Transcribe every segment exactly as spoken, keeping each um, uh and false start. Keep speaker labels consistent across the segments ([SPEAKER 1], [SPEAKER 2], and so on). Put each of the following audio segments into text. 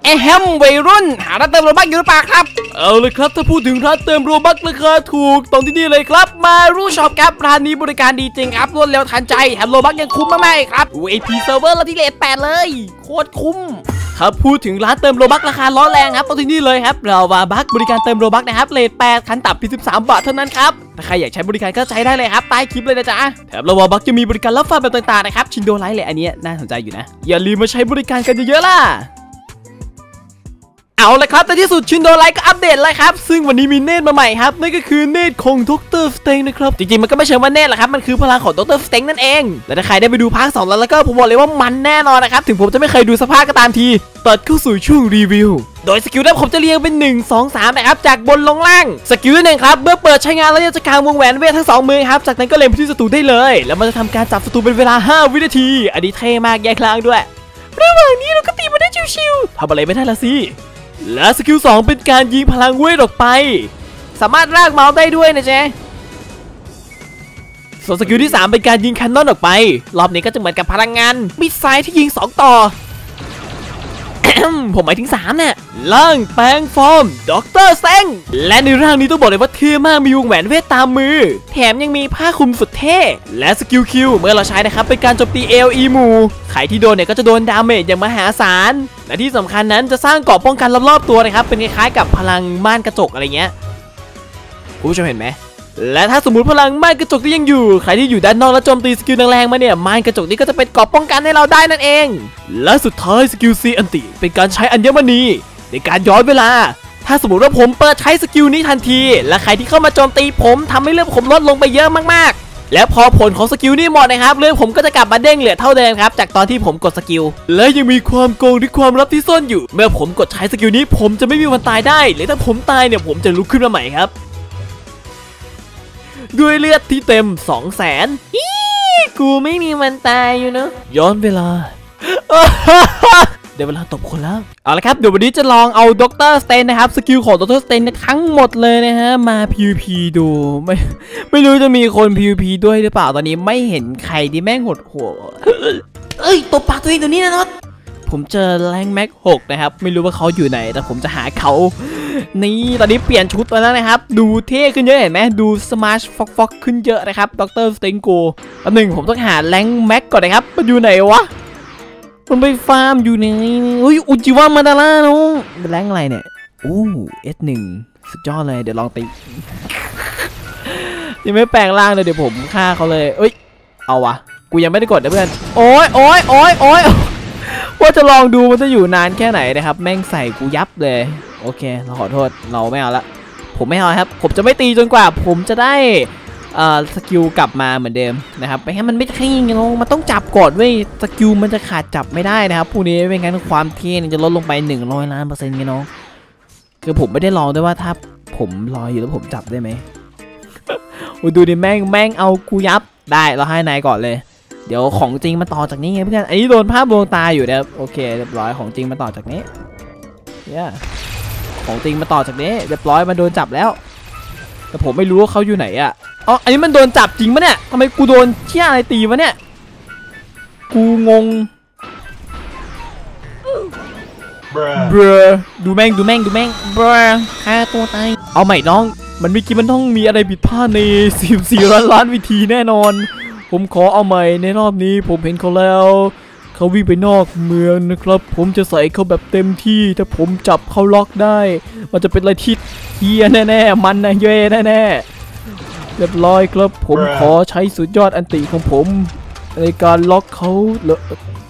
[SPEAKER 1] แฮมวัยรุ่นหาร้านเติมโรบัคอยู่หรือเปล่าครับเอาเลยครับถ้าพูดถึงร้านเติมโรบัคราคาถูกตรงที่นี่เลยครับมารูช็อปครับร้านนี้บริการดีจริงครับรวดเร็วทันใจแถมโรบัคยังคุ้มมากๆครับ วี ไอ พี Server แล้วที่เลทแปดเลยโคตรคุ้มครับพูดถึงร้านเติมโรบัคราคาร้อนแรงครับตรงที่นี่เลยครับเราวาบัคบริการเติมโรบัคนะครับเลทแปดขั้นต่ำเพียงสิบสามบาทเท่านั้นครับถ้าใครอยากใช้บริการก็ใช้ได้เลยครับใต้คลิปเลยนะจ๊ะแถมเราวาบัคจะมีบริการรับฝากแบบต่างๆนะครับชินโดไลท์เลยอันนี้น่าสนใจอยู่นะอย่าลืมมาใช้บริการกันเยอะๆล่ะเอาละครับแต่ที่สุดชินโดไลท์ก็อัปเดตแล้วครับซึ่งวันนี้มีเนตมาใหม่ครับนั่นก็คือเนตของดร.สเต็งนะครับจริงๆมันก็ไม่ใช่ว่าเนตหรอกครับมันคือพลังของดร.สเต็งนั่นเองและถ้าใครได้ไปดูภาคสองแล้วแล้วก็ผมบอกเลยว่ามันแน่นอนนะครับถึงผมจะไม่เคยดูสภาพก็ตามทีตัดเข้าสู่ช่วงรีวิวโดยสกิลนั้นผมจะเรียงเป็นหนึ่ง สอง สามนะครับจากบนลงล่างสกิลที่หนึ่งครับเมื่อเปิดใช้งานแล้วจะกางวงแหวนเวททั้งสองมือครับจากนั้นก็เล็งไปที่ศัตรูได้เลยแล้วมันจะทำการจับศัตรูเป็นเวลาห้าวินาทีอันนี้เท่มากแยกล่างด้วยระหว่างนี้เราก็ตีมันได้ชิวๆทำอะไรไม่ได้ละสิและสกิลสองเป็นการยิงพลังเวทออกไปสามารถลากเมาส์ได้ด้วยนะเจ๊ส่วนสกิลที่สามเป็นการยิงแคนนอนออกไปรอบนี้ก็จะเหมือนกับพลังงานมิสไซล์ที่ยิงสองต่อ ผมหมายถึงสามเนี่ยร่างแปลงฟอร์มด็อกเตอร์เซ็งและในร่างนี้ต้องบอกเลยว่าเท่มากมีวงแหวนเวทตามมือแถมยังมีผ้าคลุมสุดเท่และสกิลคิวเมื่อเราใช้นะครับเป็นการโจมตี เอ แอล อี หมู่ใครที่โดนเนี่ยก็จะโดนดาเมจอย่างมหาศาลและที่สำคัญนั้นจะสร้างเกราะป้องกันรอบๆตัวนะครับเป็นคล้ายๆกับพลังม่านกระจกอะไรเงี้ยคุณผู้ชมเห็นไหมและถ้าสมมติพลังม่านกระจกที่ยังอยู่ใครที่อยู่ด้านนอกแล้วโจมตีสกิลแรงๆมาเนี่ยม่านกระจกนี้ก็จะเป็นเกราะป้องกันให้เราได้นั่นเองและสุดท้ายสกิล ซี อันติเป็นการใช้อัญมณีในการย้อนเวลาถ้าสมมติว่าผมเปิดใช้สกิลนี้ทันทีและใครที่เข้ามาโจมตีผมทำให้เลือดผมลดลงไปเยอะมากๆและพอผลของสกิลนี้หมดนะครับเลือดผมก็จะกลับมาเด้งเหลือเท่าเดิมครับจากตอนที่ผมกดสกิลและยังมีความโกงหรือความลับที่ซ่อนอยู่เมื่อผมกดใช้สกิลนี้ผมจะไม่มีวันตายได้หรือถ้าผมตายเนี่ยผมจะลุกขึ้นมาใหม่ครับด้วยเลือดที่เต็ม สองแสน อีกูไม่มีวันตายอยู่เนอะย้อนเวลา เดี๋ยวเวลาตบคนแล้วเอาละครับเดี๋ยววันนี้จะลองเอาด็อกเตอร์สเตนนะครับสกิลของด็อกเตอร์สเตนทั้งหมดเลยนะฮะมา พี วี พี ดูไม่ไม่รู้จะมีคน พี วี พี ด้วยหรือเปล่าตอนนี้ไม่เห็นใครที่แม่งหดหัวเอ้ยตบปากตัวเองตัวนี้นะน็อตผมเจอแรงแม็กหกนะครับไม่รู้ว่าเขาอยู่ไหนแต่ผมจะหาเขานี่ตอนนี้เปลี่ยนชุดมาแล้วนะครับดูเท่ขึ้นเยอะเห็นไหมดูสมาร์ทฟ็อกฟ็อกขึ้นเยอะนะครับด็อกเตอร์สเตนโกอันหนึ่งผมต้องหาแรงแม็กก่อนนะครับมันอยู่ไหนวะมันไปฟาร์มอยู่ในอุ้ยอุจิวามาดาร่าน้องเป็นแรงอะไรเนี่ยอู้เอสหนึ่งสุดยอดเลยเดี๋ยวลองตียังไม่แปลงร่างเลยเดี๋ยวผมฆ่าเขาเลยเอ้ยเอาวะกูยังไม่ได้กดนะเพื่อนโอ้ยโอ้ยโอ้ยโอ้ยว่าจะลองดูมันจะอยู่นานแค่ไหนนะครับแม่งใส่กูยับเลยโอเคเราขอโทษเราไม่เอาละผมไม่เอาครับผมจะไม่ตีจนกว่าผมจะได้อ่าสกิลกลับมาเหมือนเดิมนะครับไม่งั้นมันไม่ใช่ยิงน้องมันต้องจับก่อนเว้ยสกิลมันจะขาดจับไม่ได้นะครับพวกนี้ไม่งั้นความเท่จะลดลงไปหนึ่งร้อยล้านเปอร์เซ็นต์ไงน้องคือผมไม่ได้ลองด้วยว่าถ้าผมรออยู่แล้วผมจับได้ไหม ดูดิแม่งแม่งเอากูยับได้เราให้นายก่อนเลยเดี๋ยวของจริงมาต่อจากนี้ไงเพื่อนอันนี้โดนภาพดวงตาอยู่นะครับโอเคเรียบร้อยของจริงมาต่อจากนี้เนี่ยของจริงมาต่อจากนี้เรียบร้อยมาโดนจับแล้วแต่ผมไม่รู้ว่าเขาอยู่ไหนอ่ะอ๋ออันนี้มันโดนจับจริงปะเนี่ยทำไมกูโดนเชี่ยอะไรตีวะเนี่ยกูงงเบรดูแม่งดูแม่งดูแม่งเบรฆ่าตัวตายเอาใหม่น้องมันเมื่อกี้มันต้องมีอะไรผิดพลาดในสิบสี่ล้านล้านวิธีแน่นอนผมขอเอาใหม่ในรอบนี้ผมเห็นเขาแล้วเขาวิ่งไปนอกเมืองนะครับผมจะใส่เขาแบบเต็มที่ถ้าผมจับเขาล็อกได้มันจะเป็นอะไรที่เฮียแน่ๆมันนะเย่แน่ๆเรียบร้อยครับผมขอใช้สุดยอดอันติของผมในการล็อกเขาเลย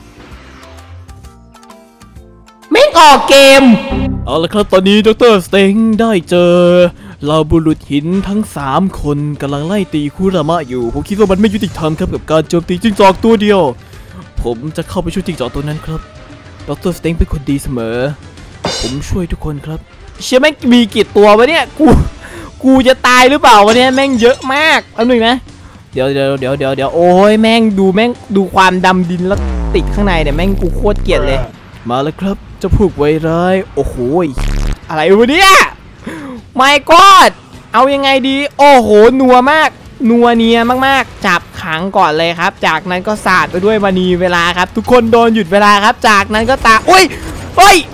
[SPEAKER 1] ไม่ออกเกมเอาละครับตอนนี้ดร.สเต็งได้เจอเราบุรุษหินทั้งสามคนกำลังไล่ตีคุรามะอยู่ผมคิดว่ามันไม่ยุติธรรมครับกับการโจมตีจิ้งจอกตัวเดียวผมจะเข้าไปช่วยจิ้งจอกตัวนั้นครับดร.สเต็งเป็นคนดีเสมอผมช่วยทุกคนครับเชื่อแม่งมีกี่ตัววะเนี่ยกูกูจะตายหรือเปล่าวะเนี่ยแม่งเยอะมากอันหนึ่งนะเดี๋ยวเดี๋ยวเดี๋ยวเดี๋ยวเดี๋ยวโอ้ยแม่งดูแม่งดูความดำดินแล้วติดข้างในเนี่ยแม่งกูโคตรเกลียดเลยมาแล้วครับเจ้าพวกไวร้ายโอ้โหอะไรวะเนี่ยไม่กอดเอายังไงดีโอ้โหนัวมากนัวเนียมากๆจับขังก่อนเลยครับจากนั้นก็สาดไปด้วยมณีเวลาครับทุกคนโดนหยุดเวลาครับจากนั้นก็ตาอุ้ยเฮ้ย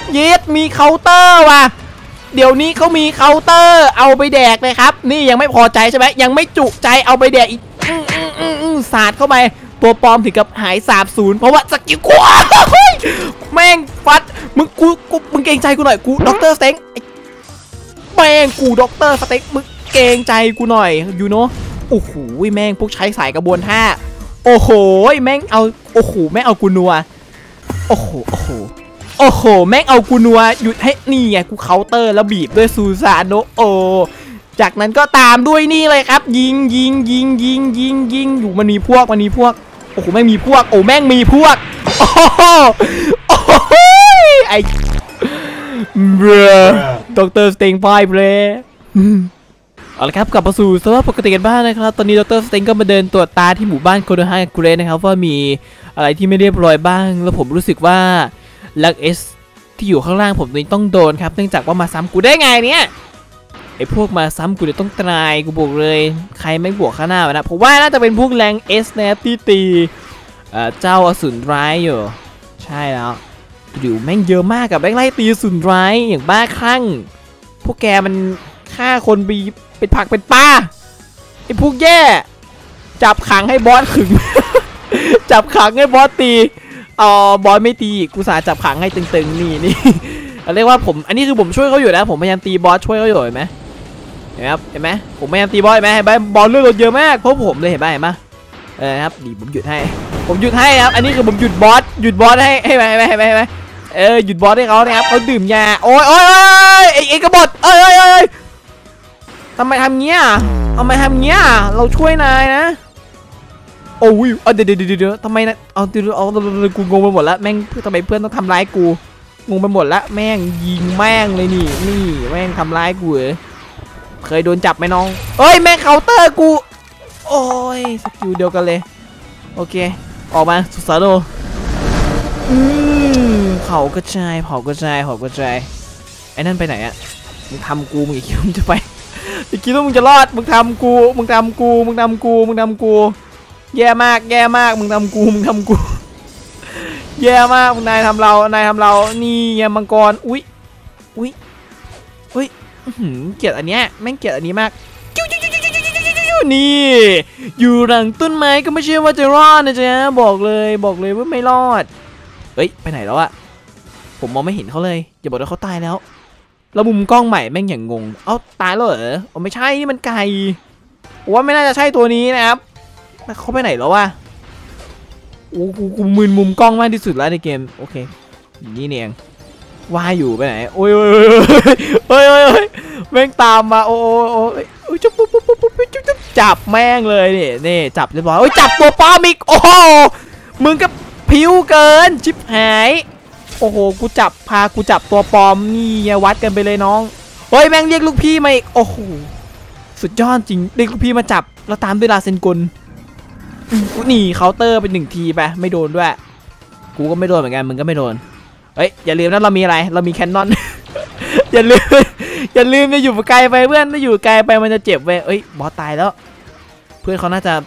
[SPEAKER 1] เย็ดมีเคาน์เตอร์ว่ะเดี๋ยวนี้เขามีเคาน์เตอร์เอาไปแดกเลยครับนี่ยังไม่พอใจใช่ไหมยังไม่จุใจเอาไปแดกอีกสาดเข้าไปตัวปลอมถึงกับหายสาบสูญเพราะว่าสกิลกูแม่งฟัดมึงกูกูมึงเกรงใจกูหน่อยกูด็อกเตอร์สเต็งแม่งกูด็อกเตอร์สเต็งมึงเกรงใจกูหน่อยยูโน่โอ้โหแม่งพวกใช้สายกระบวนท่าโอ้โหแม่งเอาโอ้โหแม่งเอากูนัวโอ้โหโอ้โหโอ้โหแม่งเอากูนัวหยุดให้นี่ไงกูเคาน์เตอร์แล้วบีบด้วยซูซานโนโอจากนั้นก็ตามด้วยนี่เลยครับยิงยิงยิงยิงยิงยิงอยู่มันมีพวกมันมีพวกโอ้โหแม่งมีพวกโอ้แม่งมีพวกโอ้โหโอ้โหไอ้เบรด็อกเตอร์สเต็งพ่ายเบรเอาละครับกลับมาสู่สภาพปกติกันบ้างนะครับตอนนี้ดรสเต็งก็มาเดินตรวจตาที่หมู่บ้านโคโดฮาเกรนนะครับว่ามีอะไรที่ไม่เรียบร้อยบ้างแล้วผมรู้สึกว่าลักเอสที่อยู่ข้างล่างผมนี่ต้องโดนครับเนื่องจากว่ามาซ้ำกูได้ไงเนี่ยไอพวกมาซ้ำกูเดี๋ยวต้องตายกูบอกเลยใครไม่บวกข้างหน้านะผมว่าน่าจะเป็นพวกแรงเอสนะครับที่ตีเจ้าอสูรร้ายอยู่ใช่แล้วดูแม่งเยอะมากกับแม่งไล่ตีอสูรร้ายอย่างบ้าคลั่งพวกแกมันฆ่าคนไปเป็นผักเป็นปลาไอ้พวกแย่จับขังให้บอสขึง จับขังให้บอสตีอ๋อบอสไม่ตีกูสาจับขังให้ตึงๆนี่นี่เรียกว่าผมอันนี้คือผมช่วยเขาอยู่นะผมพยายามตีบอสช่วยเขาอยู่เห็นไหมเห็นไหมครับเห็นไหมผมพยายามตีบอสเห็นไหมเห็นไหมบอสเลือดเยอะมากเพราะผมเลยเห็นไหมเห็นไหมเออครับดีผมหยุดให้ผมหยุดให้ครับอันนี้คือผมหยุดบอสหยุดบอสให้ให้ไหมให้ไหมให้ไหมให้ไหมเออหยุดบอสให้เขานะครับเขาดื่มยาโอ้ยโอ้ยไอ้ไอ้กระบดเอ้ยเอ้ยเอ้ยทำไมทำเงี้ยทำไมทำเงี้ยเราช่วยนายนะโอ้ยเดี๋ยวเดี๋ยวเดี๋ยวทำไมนะเอาเดี๋ยวเอากูงงไปหมดแล้วแม่งทำไมเพื่อนต้องทำร้ายกูงงไปหมดแล้วแม่งยิงแม่งเลยนี่นี่แม่งทำร้ายกูเหรอเคยโดนจับไหมน้องเอ้ยแม่งเคาน์เตอร์กูโอ้ยสกิลเดียวกันเลยโอเคออกมาสุสานโนอืมเผากระจายเผากระจายเผากระจายไอ้นั่นไปไหนอะมึงทำกูมึงอย่าคิดว่ามึงจะไปอย่าคิดว่ามึงจะรอดมึงทำกูมึงทำกูมึงทำกูมึงทำกูแย่มากแย่มากมึงทำกูมึงทำกูแย่มากนายทำเรานายทำเรานี่แย่มังกรอุ้ยอุ้ยอุ้ยเกลียดอันเนี้ยแม่งเกลียดอันนี้มากนี่อยู่หลังต้นไม้ก็ไม่ใช่ว่าจะรอดนะจ๊ะบอกเลยบอกเลยว่าไม่รอดเฮ้ยไปไหนแล้วอะผมมองไม่เห็นเขาเลยอย่าบอกว่าเขาตายแล้วแล้วมุมกล้องใหม่แม่งอย่างงงเอ้าตายแล้วเหรออ๋อไม่ใช่นี่มันไก่ว่าไม่น่าจะใช่ตัวนี้นะครับเขาไปไหนแล้ววะโอ้กูกูมึนมุมกล้องมากที่สุดแล้วในเกมโอเคนี่เองว่าอยู่ไปไหนโอ้ยโอ้ยโอ้ยโอ้ยโอ้ยแม่งตามมาโอ้ยโอ้ยจุ๊บปุ๊บปุ๊บปุ๊บปุ๊บจุ๊บจับแม่งเลยนี่นี่จับเรียบร้อยโอ้ยจับตัวปลอมอีกโอ้โหมึงก็ผิวเกินชิบหายโอ้โหกูจับพากูจับตัวปลอมนี่ไงวัดกันไปเลยน้องเฮ้ยแม่งเรียกลูกพี่มาอีกโอ้โหสุดยอดจริงเรียกลูกพี่มาจับแล้วตามด้วยลาเซนกุลนี่เคาน์เตอร์เป็นหนึ่งทีไปไม่โดนด้วยกูก็ไม่โดนเหมือนกันมึงก็ไม่โดนเฮ้ยอย่าลืมนะเรามีอะไรเรามีแคนนอน อย่าลืมอย่าลืมจะอยู่ไกลไปเพื่อนถ้าอยู่ไกลไปมันจะเจ็บเว้ยเอ้ยบอสตายแล้วเพื่อนเขาน่าจะ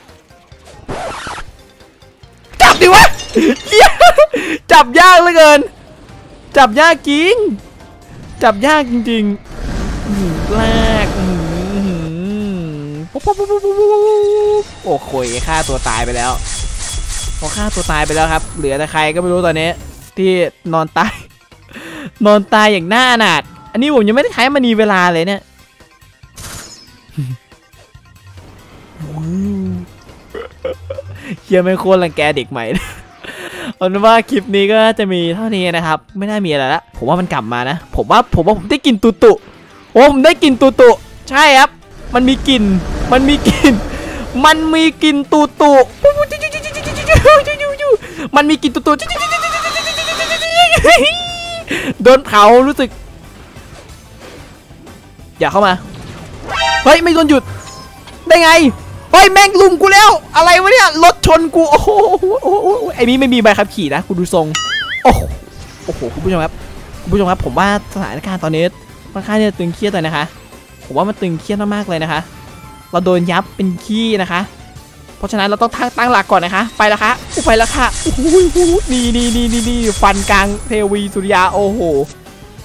[SPEAKER 1] จับดิวะ จับยากเหลือเกินจับยากจริงจับยากจริงๆแรกโอ้โหฆ่าตัวตายไปแล้วพอฆ่าตัวตายไปแล้วครับเหลือแต่ใครก็ไม่รู้ตอนนี้ที่นอนตายนอนตายอย่างน่าอนาถอันนี้ผมยังไม่ได้ใช้มณีเวลาเลยเนี่ยเฮียไม่โค่นรังแกเด็กใหม่เอาเป็นว่าคลิปนี้ก็จะมีเท่านี้นะครับไม่น่ามีอะไรละผมว่ามันกลับมานะผมว่าผมว่าผมได้กลิ่นตุตุโอ้ผมได้กลิ่นตุตุใช่ครับมันมีกลิ่นมันมีกลิ่นมันมีกลิ่นตุตุมันมีกลิ่นตุตุโดนเผารู้สึกอย่าเข้ามาเฮ้ยไม่โดนหยุดได้ไงเฮ้ยแม่งลุมกูแล้วอะไรวะเนี่ยรถชนกูโอ้โหไอ้นี้ไม่มีใบขับขี่นะคุณดูทรงโอ้โอ้โหคุณผู้ชมครับคุณผู้ชมครับผมว่าสถานการณ์ตอนนี้ค่อนข้างจะตึงเครียดเลยนะคะผมว่ามันตึงเครียดมากๆเลยนะคะเราโดนยับเป็นขี้นะคะเพราะฉะนั้นเราต้องตั้งหลักก่อนนะคะไปแล้วค่ะไปแล้วค่ะโอ้โหนี่นี่นี่นี่นี่ฟันกลางเทวีสุริยาโอ้โห